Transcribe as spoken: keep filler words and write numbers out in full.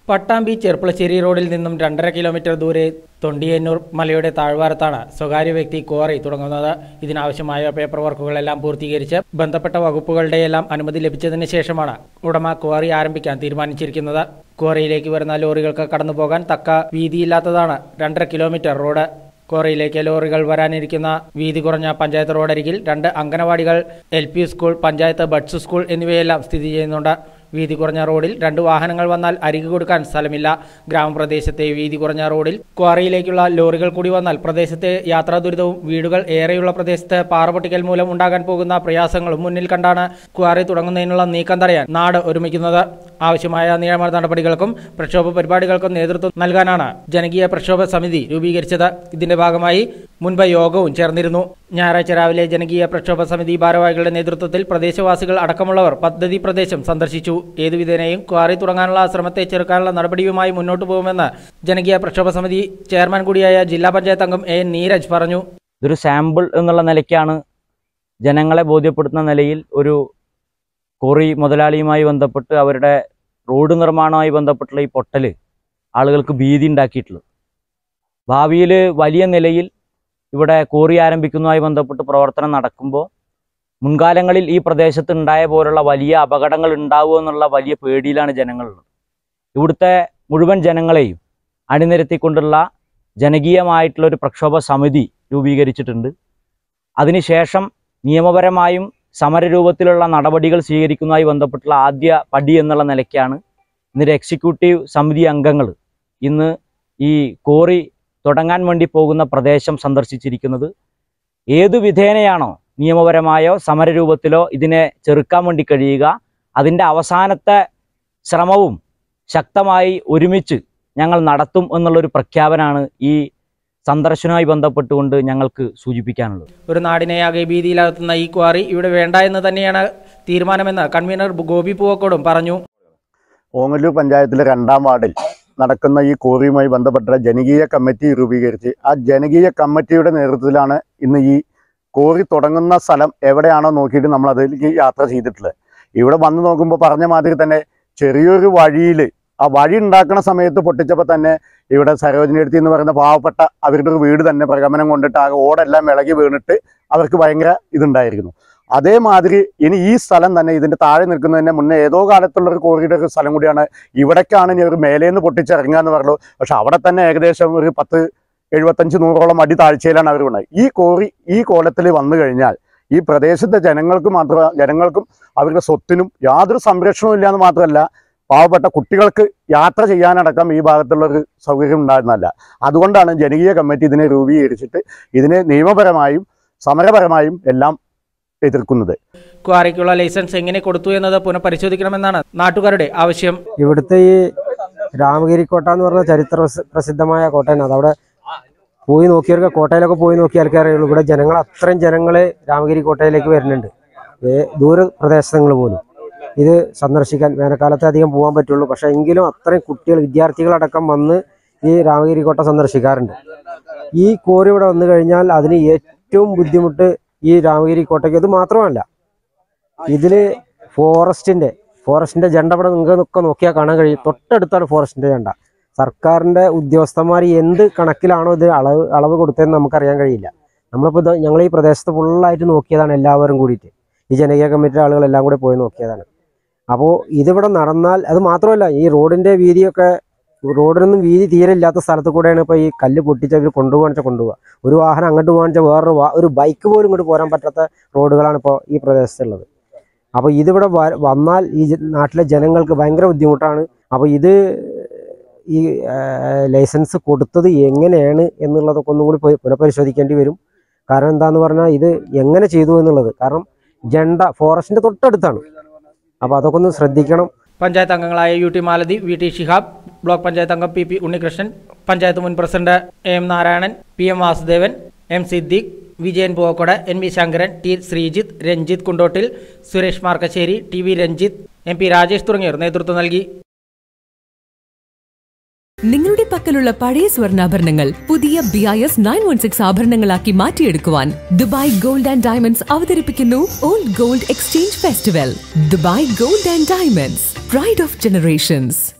പട്ടാമ്പി ചെർപ്പളശ്ശേരി റോഡിൽ നിന്നും രണ്ടര കിലോമീറ്റർ ദൂരെ തൊണ്ടിയന്നൂർ മലയുടെ താഴ്വാരത്താണ് സ്വകാര്യ വ്യക്തി ക്വാറി തുടങ്ങുന്നത്. ഇതിനാവശ്യമായ പേപ്പർ വർക്കുകളെല്ലാം പൂർത്തീകരിച്ച് ബന്ധപ്പെട്ട വകുപ്പുകളുടെയെല്ലാം അനുമതി ലഭിച്ചതിന് ശേഷമാണ് ഉടമ ക്വാറി ആരംഭിക്കാൻ തീരുമാനിച്ചിരിക്കുന്നത്. ക്വാറിയിലേക്ക് വരുന്ന ലോറികൾക്ക് കടന്നുപോകാൻ തക്ക വീതിയില്ലാത്തതാണ് രണ്ടര കിലോമീറ്റർ റോഡ്. ക്വാറിയിലേക്ക് ലോറികൾ വരാനിരിക്കുന്ന വീതി കുറഞ്ഞ പഞ്ചായത്ത് റോഡരികിൽ രണ്ട് അംഗനവാടികൾ, L P school, panchayat buds school എന്നിവയെല്ലാം സ്ഥിതി ചെയ്യുന്നുണ്ട്. വീതി കുറഞ്ഞ റോഡിൽ രണ്ട് വാഹനങ്ങൾ വന്നാൽ അരികു കൊടുക്കാൻ സ്ഥലമില്ല. ഗ്രാമപ്രദേശത്തെ വീതി കുറഞ്ഞ റോഡിൽ ക്വാറിയിലേക്കുള്ള ലോറികൾ കൂടി വന്നാൽ പ്രദേശത്തെ യാത്രാ ദുരിതവും വീടുകൾ ഏറെയുള്ള പ്രദേശത്ത് പാറപൊട്ടിക്കൽ മൂലം ഉണ്ടാകാൻ പോകുന്ന പ്രയാസങ്ങളും മുന്നിൽ കണ്ടാണ് ക്വാറി തുടങ്ങുന്നതിനുള്ള നീക്കം തടയാൻ നാട് ഒരുമിക്കുന്നത്. ആവശ്യമായ നിയമ നടപടികൾക്കും പ്രക്ഷോഭ പരിപാടികൾക്കും നേതൃത്വം നൽകാനാണ് ജനകീയ പ്രക്ഷോഭ സമിതി രൂപീകരിച്ചത്. ഇതിന്റെ ഭാഗമായി മുൻപ് യോഗവും ചേർന്നിരുന്നു. ഞായറാഴ്ച രാവിലെ ജനകീയ പ്രക്ഷോഭ സമിതി ഭാരവാഹികളുടെ നേതൃത്വത്തിൽ പ്രദേശവാസികൾ അടക്കമുള്ളവർ പദ്ധതി പ്രദേശം സന്ദർശിച്ചു. ഏതുവിധേനയും ക്വാറി തുടങ്ങാനുള്ള ശ്രമത്തെ ചെറുക്കാനുള്ള നടപടിയുമായി മുന്നോട്ടു പോകുമെന്ന് ജനകീയ പ്രക്ഷോഭ സമിതി ചെയർമാൻ കൂടിയായ ജില്ലാ പഞ്ചായത്ത് അംഗം എ നീരജ് പറഞ്ഞു. ഇതൊരു സാമ്പിൾ എന്നുള്ള നിലയ്ക്കാണ് ജനങ്ങളെ ബോധ്യപ്പെടുത്തുന്ന നിലയിൽ ഒരു ക്വാറി മുതലാളിയുമായി ബന്ധപ്പെട്ട് അവരുടെ റോഡ് നിർമ്മാണവുമായി ബന്ധപ്പെട്ടുള്ള ഈ പൊട്ടൽ ആളുകൾക്ക് ഭീതി ഉണ്ടാക്കിയിട്ടുള്ളത്. ഭാവിയിൽ വലിയ നിലയിൽ ഇവിടെ ക്വാറി ആരംഭിക്കുന്നതുമായി ബന്ധപ്പെട്ട് പ്രവർത്തനം നടക്കുമ്പോൾ മുൻകാലങ്ങളിൽ ഈ പ്രദേശത്ത് ഉണ്ടായ പോലുള്ള വലിയ അപകടങ്ങൾ ഉണ്ടാവുക എന്നുള്ള വലിയ പേടിയിലാണ് ജനങ്ങളുള്ളത്. ഇവിടുത്തെ മുഴുവൻ ജനങ്ങളെയും അണിനിരത്തിക്കൊണ്ടുള്ള ജനകീയമായിട്ടുള്ളൊരു പ്രക്ഷോഭ സമിതി രൂപീകരിച്ചിട്ടുണ്ട്. അതിനുശേഷം നിയമപരമായും സമരരൂപത്തിലുള്ള നടപടികൾ സ്വീകരിക്കുന്നതുമായി ബന്ധപ്പെട്ടുള്ള ആദ്യ പടി എന്നുള്ള നിലയ്ക്കാണ് ഇന്നൊരു എക്സിക്യൂട്ടീവ് സമിതി അംഗങ്ങൾ ഇന്ന് ഈ ക്വാറി തുടങ്ങാൻ വേണ്ടി പോകുന്ന പ്രദേശം സന്ദർശിച്ചിരിക്കുന്നത്. ഏതു വിധേനയാണോ നിയമപരമായോ സമരരൂപത്തിലോ ഇതിനെ ചെറുക്കാൻ വേണ്ടി കഴിയുക, അതിൻ്റെ അവസാനത്തെ ശ്രമവും ശക്തമായി ഒരുമിച്ച് ഞങ്ങൾ നടത്തും എന്നുള്ളൊരു പ്രഖ്യാപനമാണ് ഈ സന്ദർശനവുമായി ബന്ധപ്പെട്ടുകൊണ്ട് ഞങ്ങൾക്ക് സൂചിപ്പിക്കാനുള്ളത്. ഒരു നാടിനെയാകെ ഭീതിയിലാകുന്ന ഈ ക്വാറി ഇവിടെ വേണ്ട എന്ന് തന്നെയാണ് തീരുമാനമെന്ന് കൺവീനർ ഗോപി പൂവക്കോടും പറഞ്ഞു. ഓങ്ങല്ലൂർ പഞ്ചായത്തിലെ രണ്ടാം വാർഡിൽ നടക്കുന്ന ഈ ക്വാറിയുമായി ബന്ധപ്പെട്ട ജനകീയ കമ്മിറ്റി രൂപീകരിച്ച് ആ ജനകീയ കമ്മിറ്റിയുടെ നേതൃത്വത്തിലാണ് ഇന്ന് ഈ ക്വാറി തുടങ്ങുന്ന സ്ഥലം എവിടെയാണോ നോക്കിയിട്ട് നമ്മൾ അതിലേക്ക് യാത്ര ചെയ്തിട്ടുള്ളത്. ഇവിടെ വന്ന് നോക്കുമ്പോൾ പറഞ്ഞ മാതിരി തന്നെ ചെറിയൊരു വഴിയിൽ ആ വഴി ഉണ്ടാക്കുന്ന സമയത്ത് പൊട്ടിച്ചപ്പോൾ തന്നെ ഇവിടെ സരോജിനിയെടുത്തി എന്ന് പറയുന്ന പാവപ്പെട്ട അവരുടെ ഒരു വീട് തന്നെ പ്രകമനം കൊണ്ടിട്ട് ആ ഓടെല്ലാം ഇളകി വീണിട്ട് അവർക്ക് ഭയങ്കര ഇതുണ്ടായിരിക്കുന്നു. അതേമാതിരി ഇനി ഈ സ്ഥലം തന്നെ ഇതിൻ്റെ താഴെ നിൽക്കുന്നതിന് മുന്നേ ഏതോ കാലത്തുള്ളൊരു ക്വാറിയുടെ ഒരു സ്ഥലം കൂടിയാണ്. ഇവിടേക്കാണ് ഇനി ഒരു മേലേന്ന് പൊട്ടിച്ചിറങ്ങുക എന്ന് പറഞ്ഞു. പക്ഷെ അവിടെ തന്നെ ഏകദേശം ഒരു പത്ത് എഴുപത്തഞ്ച് നൂറോളം അടി താഴ്ചയിലാണ് അവർ വീണത്. ഈ ക്വാറി ഈ കോലത്തിൽ വന്നു കഴിഞ്ഞാൽ ഈ പ്രദേശത്തെ ജനങ്ങൾക്ക് മാത്രം ജനങ്ങൾക്കും അവരുടെ സ്വത്തിനും യാതൊരു സംരക്ഷണവും ഇല്ലയെന്ന് മാത്രമല്ല, പാവപ്പെട്ട കുട്ടികൾക്ക് യാത്ര ചെയ്യാനടക്കം ഈ ഭാഗത്തുള്ളൊരു സൗകര്യം ഉണ്ടായിരുന്നല്ല. അതുകൊണ്ടാണ് ജനകീയ കമ്മിറ്റി ഇതിനെ രൂപീകരിച്ചിട്ട് ഇതിനെ നിയമപരമായും സമരപരമായും എല്ലാം എതിർക്കുന്നത്. ക്വാറിക്കുള്ള ലൈസൻസ് എങ്ങനെ കൊടുത്തു എന്നത് പുനഃപരിശോധിക്കണമെന്നാണ് നാട്ടുകാരുടെ ആവശ്യം. ഇവിടുത്തെ ഈ രാമഗിരിക്കോട്ട എന്ന് പറഞ്ഞ ചരിത്ര പ്രസിദ്ധമായ കോട്ടയാണ്. അതവിടെ പോയി നോക്കിയവർക്ക് കോട്ടയിലൊക്കെ പോയി നോക്കിയാൽക്കേ അറിയുള്ളൂ. ഇവിടെ ജനങ്ങൾ അത്രയും ജനങ്ങൾ രാമഗിരി കോട്ടയിലേക്ക് വരുന്നുണ്ട്. ദൂര പ്രദേശങ്ങൾ പോലും ഇത് സന്ദർശിക്കാൻ വേനൽക്കാലത്ത് അധികം പോകാൻ പറ്റുള്ളൂ. പക്ഷേ എങ്കിലും അത്രയും കുട്ടികൾ വിദ്യാർത്ഥികളടക്കം വന്ന് ഈ രാമഗിരി കോട്ട സന്ദർശിക്കാറുണ്ട്. ഈ ക്വാറി ഇവിടെ വന്നു കഴിഞ്ഞാൽ അതിന് ഏറ്റവും ബുദ്ധിമുട്ട് ഈ രാമഗിരി കോട്ടയ്ക്ക് ഇത് മാത്രമല്ല, ഇതിൽ ഫോറസ്റ്റിൻ്റെ ഫോറസ്റ്റിൻ്റെ ജണ്ട ഇവിടെ നിങ്ങൾക്കൊക്കെ നോക്കിയാൽ കാണാൻ കഴിയും. തൊട്ടടുത്താണ് ഫോറസ്റ്റിൻ്റെ ജണ്ട. സർക്കാരിൻ്റെ ഉദ്യോഗസ്ഥന്മാർ എന്ത് കണക്കിലാണോ ഇത് അളവ് അളവ് കൊടുത്തതെന്ന് നമുക്കറിയാൻ കഴിയില്ല. നമ്മളിപ്പോൾ ഇത് ഞങ്ങൾ ഈ പ്രദേശത്ത് ഫുള്ളായിട്ട് നോക്കിയതാണ്, എല്ലാവരും കൂടിയിട്ട് ഈ ജനകീയ കമ്മിറ്റിയുടെ ആളുകളെല്ലാം കൂടി പോയി നോക്കിയതാണ്. അപ്പോൾ ഇതിവിടെ നടന്നാൽ അത് മാത്രമല്ല, ഈ റോഡിൻ്റെ വീതിയൊക്കെ റോഡിനൊന്നും വീതി തീരെ ഇല്ലാത്ത സ്ഥലത്ത് കൂടെയാണ് ഇപ്പോൾ ഈ കല്ല് പൊട്ടിച്ച് അവർ കൊണ്ടുപോകാൻ വെച്ചാൽ കൊണ്ടുപോകുക. ഒരു വാഹനം അങ്ങോട്ട് പോകാൻ വെച്ചാൽ വേറൊരു ഒരു ബൈക്ക് പോലും ഇങ്ങോട്ട് പോരാൻ പറ്റാത്ത റോഡുകളാണ് ഇപ്പോൾ ഈ പ്രദേശത്തുള്ളത്. അപ്പോൾ ഇതിവിടെ വന്നാൽ ഈ നാട്ടിലെ ജനങ്ങൾക്ക് ഭയങ്കര ബുദ്ധിമുട്ടാണ്. അപ്പോൾ ഇത് ഈ ലൈസൻസ് കൊടുത്തത് എങ്ങനെയാണ് എന്നുള്ളതൊക്കെ ഒന്നും കൂടി പുനഃപരിശോധിക്കേണ്ടി വരും. കാരണം എന്താണെന്ന് പറഞ്ഞാൽ ഇത് എങ്ങനെ ചെയ്തു എന്നുള്ളത്, കാരണം ജണ്ട ഫോറസ്റ്റിൻ്റെ തൊട്ടടുത്താണ്. അപ്പോൾ അതൊക്കെ ഒന്ന് ശ്രദ്ധിക്കണം. പഞ്ചായത്ത് അംഗങ്ങളായ U T Malathi, V T Shihab, block panchayat അംഗം പി പി ഉണ്ണികൃഷ്ണൻ, പഞ്ചായത്ത് മുൻ president A M Narayanan, P M Vasudevan, M Siddique, Vijayan Poovakkod, N V Sankaran, T Sreejith, Ranjith Kundottil, Suresh Markasseri, T V Ranjith, M P Rajesh തുടങ്ങിയവർ നേതൃത്വം നൽകി. നിങ്ങളുടെ പക്കലുള്ള പഴയ സ്വർണ്ണാഭരണങ്ങൾ പുതിയ B I S nine one six ആഭരണങ്ങളാക്കി മാറ്റിയെടുക്കുവാൻ ദുബായ് ഗോൾഡ് ആൻഡ് ഡയമണ്ട്സ് അവതരിപ്പിക്കുന്നു old gold exchange festival. Dubai gold and diamonds, pride of generations.